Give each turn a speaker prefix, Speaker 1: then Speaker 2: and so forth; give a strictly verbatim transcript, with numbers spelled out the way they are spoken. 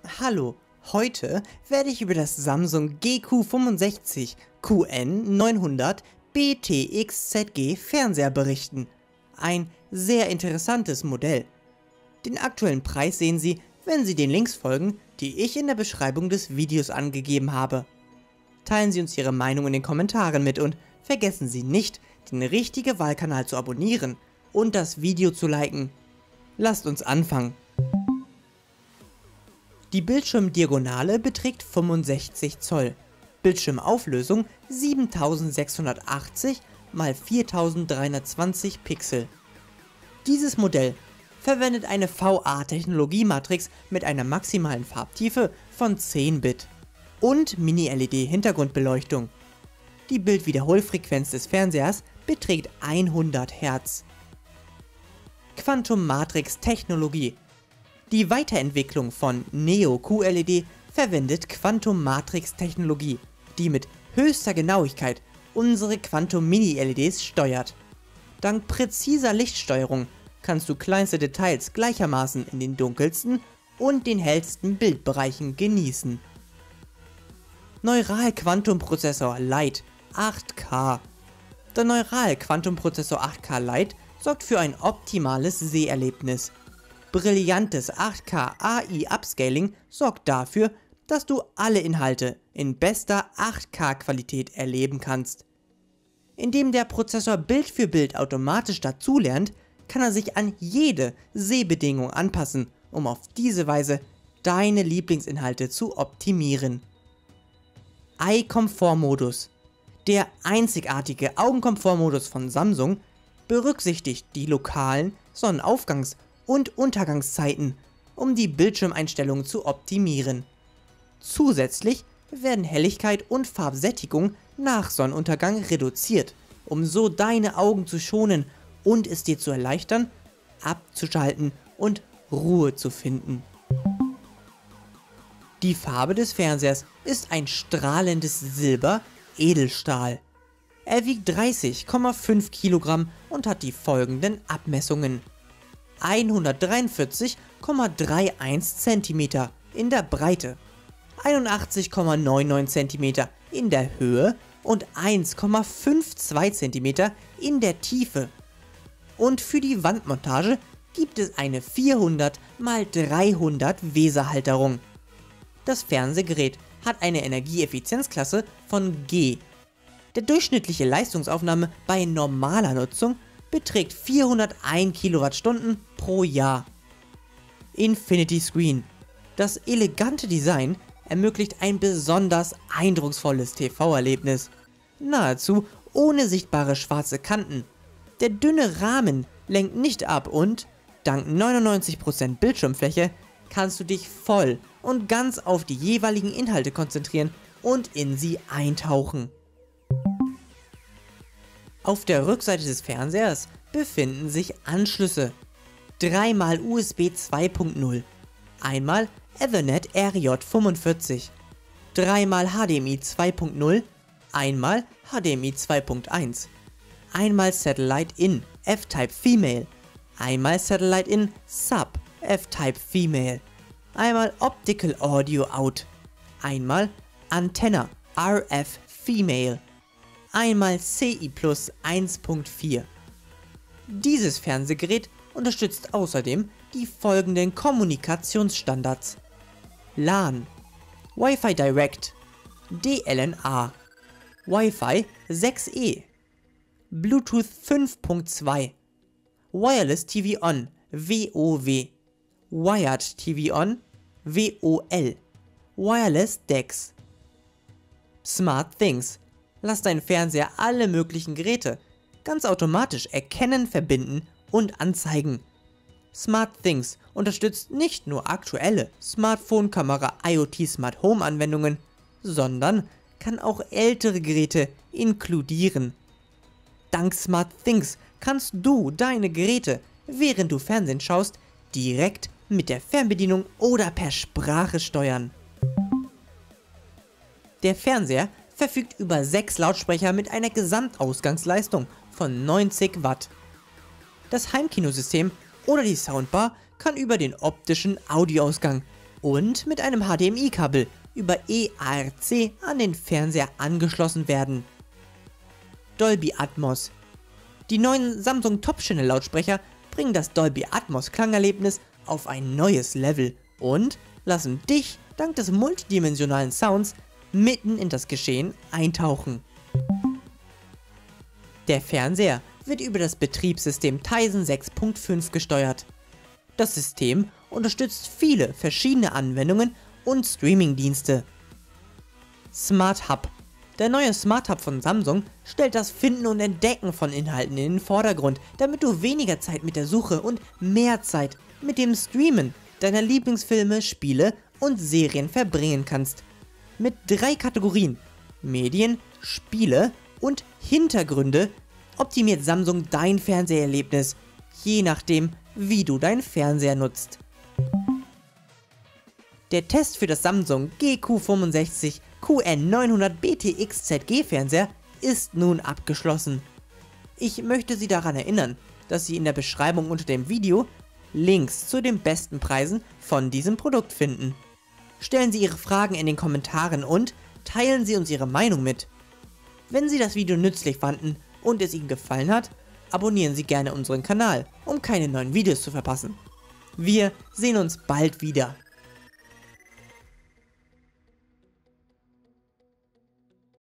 Speaker 1: Hallo, heute werde ich über das Samsung G Q fünfundsechzig Q N neunhundert B T X Z G Fernseher berichten. Ein sehr interessantes Modell. Den aktuellen Preis sehen Sie, wenn Sie den Links folgen, die ich in der Beschreibung des Videos angegeben habe. Teilen Sie uns Ihre Meinung in den Kommentaren mit und vergessen Sie nicht, den richtigen Wahlkanal zu abonnieren und das Video zu liken. Lasst uns anfangen. Die Bildschirmdiagonale beträgt fünfundsechzig Zoll, Bildschirmauflösung siebentausendsechshundertachtzig mal viertausenddreihundertzwanzig Pixel. Dieses Modell verwendet eine V A-Technologie-Matrix mit einer maximalen Farbtiefe von zehn Bit und Mini-L E D-Hintergrundbeleuchtung. Die Bildwiederholfrequenz des Fernsehers beträgt hundert Hertz. Quantum Matrix Technologie. Die Weiterentwicklung von Neo Q L E D verwendet Quantum Matrix Technologie, die mit höchster Genauigkeit unsere Quantum Mini-L E Ds steuert. Dank präziser Lichtsteuerung kannst du kleinste Details gleichermaßen in den dunkelsten und den hellsten Bildbereichen genießen. Neural-Quantum-Prozessor Lite acht K. Der Neural-Quantum-Prozessor acht K Lite sorgt für ein optimales Seherlebnis. Brillantes acht K A I-Upscaling sorgt dafür, dass du alle Inhalte in bester acht K Qualität erleben kannst. Indem der Prozessor Bild für Bild automatisch dazulernt, kann er sich an jede Sehbedingung anpassen, um auf diese Weise deine Lieblingsinhalte zu optimieren. Eye-Komfort-Modus. Der einzigartige Augenkomfort-Modus von Samsung berücksichtigt die lokalen Sonnenaufgangs- und Untergangszeiten, um die Bildschirmeinstellungen zu optimieren. Zusätzlich werden Helligkeit und Farbsättigung nach Sonnenuntergang reduziert, um so deine Augen zu schonen und es dir zu erleichtern, abzuschalten und Ruhe zu finden. Die Farbe des Fernsehers ist ein strahlendes Silber-Edelstahl. Er wiegt dreißig Komma fünf Kilogramm und hat die folgenden Abmessungen: hundertdreiundvierzig Komma einunddreißig Zentimeter in der Breite, einundachtzig Komma neunundneunzig Zentimeter in der Höhe und eins Komma zweiundfünfzig Zentimeter in der Tiefe. Und für die Wandmontage gibt es eine vierhundert mal dreihundert Weserhalterung. Das Fernsehgerät hat eine Energieeffizienzklasse von G. Der durchschnittliche Leistungsaufnahme bei normaler Nutzung beträgt vierhunderteins Kilowattstunden pro Jahr. Infinity Screen. Das elegante Design ermöglicht ein besonders eindrucksvolles T V-Erlebnis, nahezu ohne sichtbare schwarze Kanten. Der dünne Rahmen lenkt nicht ab und, dank neunundneunzig Prozent Bildschirmfläche, kannst du dich voll und ganz auf die jeweiligen Inhalte konzentrieren und in sie eintauchen. Auf der Rückseite des Fernsehers befinden sich Anschlüsse. Dreimal U S B zwei Punkt null, einmal Ethernet R J fünfundvierzig, dreimal H D M I zwei Punkt null, einmal H D M I zwei Punkt eins, einmal Satellite In F-Type Female, einmal Satellite In Sub F-Type Female, einmal Optical Audio Out, einmal Antenna R F Female, einmal C I Plus eins Punkt vier. Dieses Fernsehgerät unterstützt außerdem die folgenden Kommunikationsstandards: LAN, Wi-Fi Direct, D L N A, Wi-Fi sechs E, Bluetooth fünf Punkt zwei, Wireless T V On W O W, Wired T V On W O L, Wireless D E X. Smart Things. Lass deinen Fernseher alle möglichen Geräte ganz automatisch erkennen, verbinden und anzeigen. Smart Things unterstützt nicht nur aktuelle Smartphone, Kamera, IoT, Smart Home Anwendungen, sondern kann auch ältere Geräte inkludieren. Dank Smart Things kannst du deine Geräte, während du Fernsehen schaust, direkt mit der Fernbedienung oder per Sprache steuern. Der Fernseher verfügt über sechs Lautsprecher mit einer Gesamtausgangsleistung von neunzig Watt. Das Heimkinosystem oder die Soundbar kann über den optischen Audioausgang und mit einem H D M I-Kabel über E A R C an den Fernseher angeschlossen werden. Dolby Atmos. Die neuen Samsung Top Channel Lautsprecher bringen das Dolby Atmos Klangerlebnis auf ein neues Level und lassen dich dank des multidimensionalen Sounds mitten in das Geschehen eintauchen. Der Fernseher wird über das Betriebssystem Tizen sechs Punkt fünf gesteuert. Das System unterstützt viele verschiedene Anwendungen und Streamingdienste. Smart Hub. Der neue Smart Hub von Samsung stellt das Finden und Entdecken von Inhalten in den Vordergrund, damit du weniger Zeit mit der Suche und mehr Zeit mit dem Streamen deiner Lieblingsfilme, Spiele und Serien verbringen kannst. Mit drei Kategorien: Medien, Spiele und Hintergründe optimiert Samsung dein Fernseherlebnis, je nachdem, wie du deinen Fernseher nutzt. Der Test für das Samsung G Q fünfundsechzig Q N neunhundert B T X Z G Fernseher ist nun abgeschlossen. Ich möchte Sie daran erinnern, dass Sie in der Beschreibung unter dem Video Links zu den besten Preisen von diesem Produkt finden. Stellen Sie Ihre Fragen in den Kommentaren und teilen Sie uns Ihre Meinung mit. Wenn Sie das Video nützlich fanden und es Ihnen gefallen hat, abonnieren Sie gerne unseren Kanal, um keine neuen Videos zu verpassen. Wir sehen uns bald wieder.